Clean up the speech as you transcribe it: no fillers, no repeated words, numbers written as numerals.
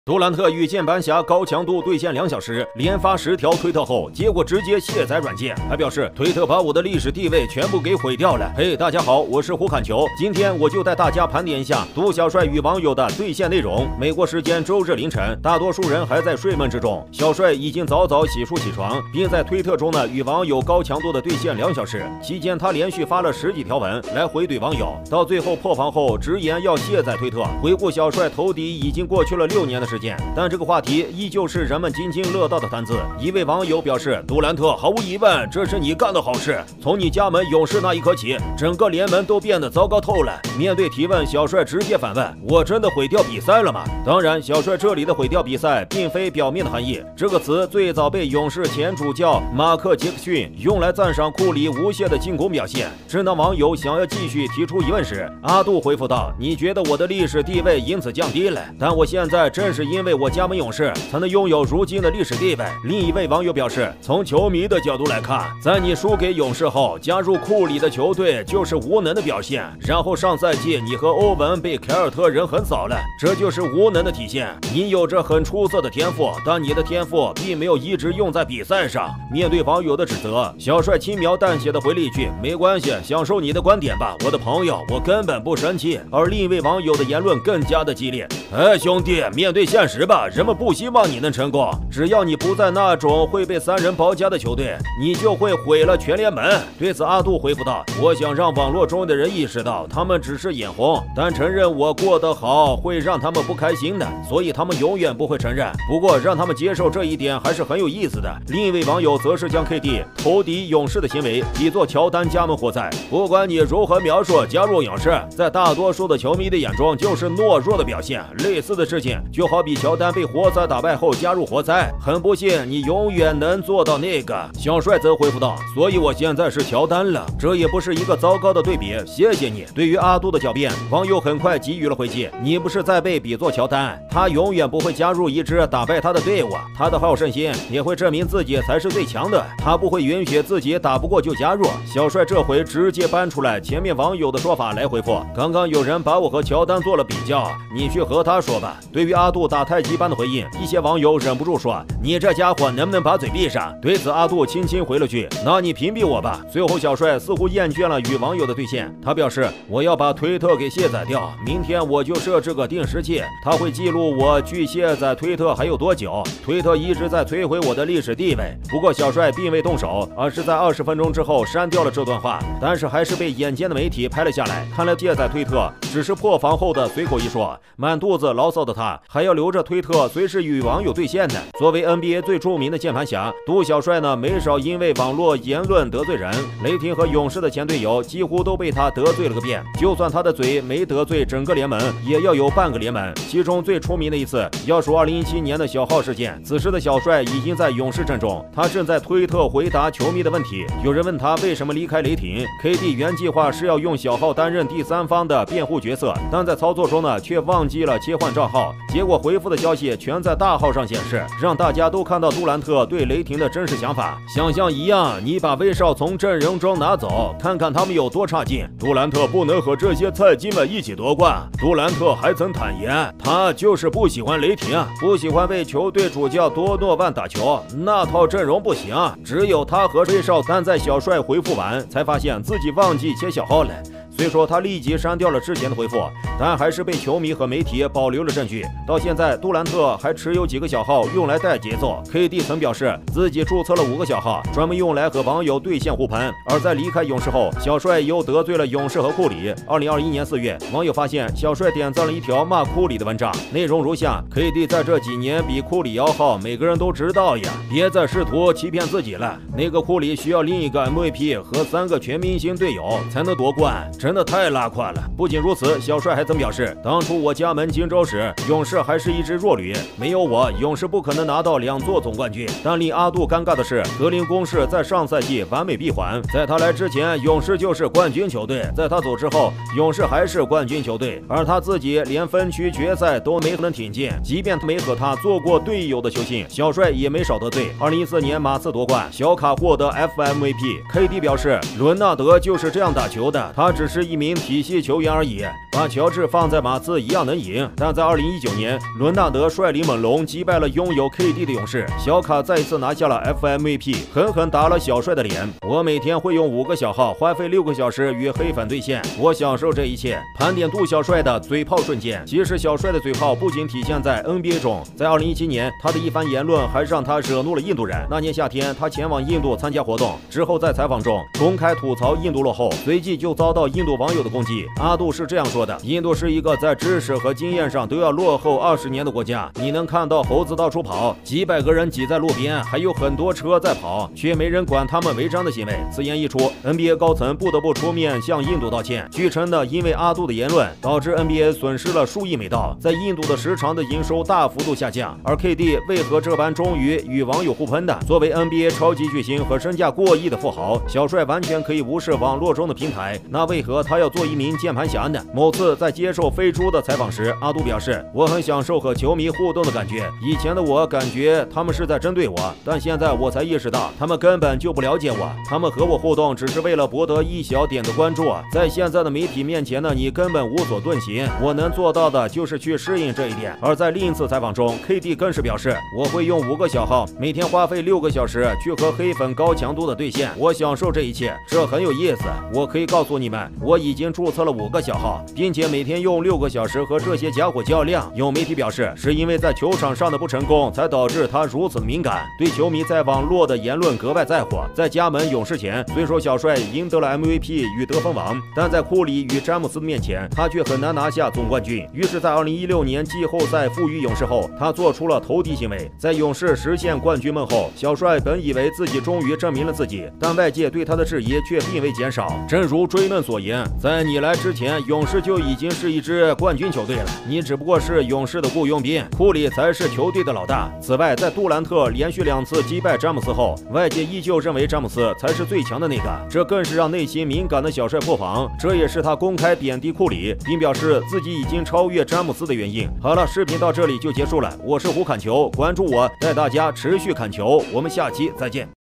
杜兰特与键盘侠高强度对线2小时，连发10条推特后，结果直接卸载软件。还表示推特把我的历史地位全部给毁掉了。嘿，大家好，我是胡侃球，今天我就带大家盘点一下杜小帅与网友的对线内容。美国时间周日凌晨，大多数人还在睡梦之中，小帅已经早早洗漱起床，并在推特中呢与网友高强度的对线2小时。期间他连续发了10几条文来回怼网友，到最后破防后直言要卸载推特。回顾小帅投敌已经过去了6年的时间，但这个话题依旧是人们津津乐道的谈资。一位网友表示，杜兰特毫无疑问，这是你干的好事。从你加盟勇士那一刻起，整个联盟都变得糟糕透了。面对提问，小帅直接反问，我真的毁掉比赛了吗？当然，小帅这里的毁掉比赛并非表面的含义，这个词最早被勇士前主教马克杰克逊用来赞赏库里无懈的进攻表现。正当网友想要继续提出疑问时，阿杜回复道，你觉得我的历史地位因此降低了，但我现在正是因为我加盟勇士才能拥有如今的历史地位。另一位网友表示，从球迷的角度来看，在你输给勇士后加入库里的球队就是无能的表现，然后上赛季你和欧文被凯尔特人横扫了，这就是无能的体现。你有着很出色的天赋，但你的天赋并没有一直用在比赛上。面对网友的指责，小帅轻描淡写的回了一句，没关系，享受你的观点吧，我的朋友，我根本不生气。而另一位网友的言论更加的激烈，兄弟，面对现实吧，人们不希望你能成功，只要你不在那种会被3人包夹的球队，你就会毁了全联盟。对此，阿杜回复道，我想让网络中的人意识到他们只是眼红，但承认我过得好会让他们不开心的，所以他们永远不会承认。不过让他们接受这一点还是很有意思的。另一位网友则是将 KD 投敌勇士的行为比作乔丹加盟活塞。不管你如何描述加入勇士，在大多数的球迷的眼中就是懦弱的表现。类似的事情就好比乔丹被活塞打败后加入活塞，很不幸你永远能做到那个。小帅则回复道，所以我现在是乔丹了，这也不是一个糟糕的对比，谢谢你。对于阿杜的狡辩，网友很快给予了回击，你不是在被比作乔丹，他永远不会加入一支打败他的队伍，他的好胜心也会证明自己才是最强的，他不会允许自己打不过就加入。小帅这回直接搬出来前面网友的说法来回复，刚刚有人把我和乔丹做了比较，你去和他说吧。对于阿杜打太极般的回应，一些网友忍不住说，你这家伙能不能把嘴闭上？对此，阿杜轻轻回了句，那你屏蔽我吧。随后，小帅似乎厌倦了与网友的对线，他表示，我要把推特给卸载掉，明天我就设置个定时器，它会记录我距卸载推特还有多久。推特一直在摧毁我的历史地位。不过小帅并未动手，而是在20分钟之后删掉了这段话，但是还是被眼尖的媒体拍了下来。看来卸载推特只是破防后的随口一说，满肚子牢骚的他还要留着推特随时与网友对线呢。作为 NBA 最著名的键盘侠，杜小帅呢没少因为网络言论得罪人，雷霆和勇士的前队友几乎都被他得罪了个遍，就算他的嘴没得罪整个联盟，也要有半个联盟。其中最出名的一次要数2017年的小号事件，此时的小帅已经在勇士阵中，他正在推特回答球迷的问题。有人问他为什么离开雷霆， KD 原计划是要用小号担任第三方的辩护角色，但在操作中呢却忘记了切换账号，结果回复的消息全在大号上显示，让大家都看到杜兰特对雷霆的真实想法。想象一样，你把威少从阵容中拿走，看看他们有多差劲。杜兰特不能和这些菜鸡们一起夺冠。杜兰特还曾坦言，他就是不喜欢雷霆，不喜欢为球队主教多诺万打球，那套阵容不行，只有他和威少。但在小帅回复完，才发现自己忘记切小号了。虽说他立即删掉了之前的回复，但还是被球迷和媒体保留了证据。到现在，杜兰特还持有几个小号用来带节奏。KD 曾表示自己注册了5个小号，专门用来和网友对线互喷。而在离开勇士后，小帅又得罪了勇士和库里。2021年4月，网友发现小帅点赞了一条骂库里的文章，内容如下：KD 在这几年比库里要好，每个人都知道呀，别再试图欺骗自己了。那个库里需要另一个 MVP 和3个全明星队友才能夺冠，真的太拉胯了。不仅如此，小帅还曾表示，当初我加盟金州时，勇士还是一支弱旅，没有我，勇士不可能拿到2座总冠军。但令阿杜尴尬的是，格林攻势在上赛季完美闭环，在他来之前，勇士就是冠军球队，在他走之后，勇士还是冠军球队，而他自己连分区决赛都没能挺进，即便没和他做过队友的球星，小帅也没少得罪。2014年马刺夺冠，小卡获得 FMVP，KD 表示，伦纳德就是这样打球的，他只是是一名体系球员而已。把乔治放在马刺一样能赢，但在2019年，伦纳德率领猛龙击败了拥有 KD 的勇士，小卡再次拿下了 FMVP， 狠狠打了小帅的脸。我每天会用5个小号，花费6个小时与黑粉对线，我享受这一切。盘点杜小帅的嘴炮瞬间，其实小帅的嘴炮不仅体现在 NBA 中，在2017年，他的一番言论还让他惹怒了印度人。那年夏天，他前往印度参加活动，之后在采访中公开吐槽印度落后，随即就遭到印度网友的攻击。阿杜是这样说的：印度是一个在知识和经验上都要落后20年的国家，你能看到猴子到处跑，几百个人挤在路边，还有很多车在跑，却没人管他们违章的行为。此言一出， NBA 高层不得不出面向印度道歉。据称呢，因为阿杜的言论，导致 NBA 损失了数亿美刀，在印度的时长的营收大幅度下降。而 KD 为何这般忠于与网友互喷的？作为 NBA 超级巨星和身价过亿的富豪，小帅完全可以无视网络中的平台，那为何他要做一名键盘侠呢？某次在接受飞猪的采访时，阿杜表示：“我很享受和球迷互动的感觉，以前的我感觉他们是在针对我，但现在我才意识到，他们根本就不了解我，他们和我互动只是为了博得一小点的关注。在现在的媒体面前呢，你根本无所遁形。我能做到的就是去适应这一点。”而在另一次采访中 ，KD 更是表示：“我会用5个小号，每天花费6个小时去和黑粉高强度的对线，我享受这一切，这很有意思。我可以告诉你们，我已经注册了5个小号，并且每天用6个小时和这些家伙较量。”有媒体表示，是因为在球场上的不成功，才导致他如此的敏感，对球迷在网络的言论格外在乎。在加盟勇士前，虽说小帅赢得了 MVP 与得分王，但在库里与詹姆斯的面前，他却很难拿下总冠军。于是，在2016年季后赛负于勇士后，他做出了投敌行为。在勇士实现冠军梦后，小帅本以为自己终于证明了自己，但外界对他的质疑却并未减少。正如追论所言，在你来之前，勇士就已经是一支冠军球队了，你只不过是勇士的雇佣兵，库里才是球队的老大。此外，在杜兰特连续2次击败詹姆斯后，外界依旧认为詹姆斯才是最强的那个，这更是让内心敏感的小帅破防。这也是他公开贬低库里，并表示自己已经超越詹姆斯的原因。好了，视频到这里就结束了，我是胡侃球，关注我，带大家持续看球，我们下期再见。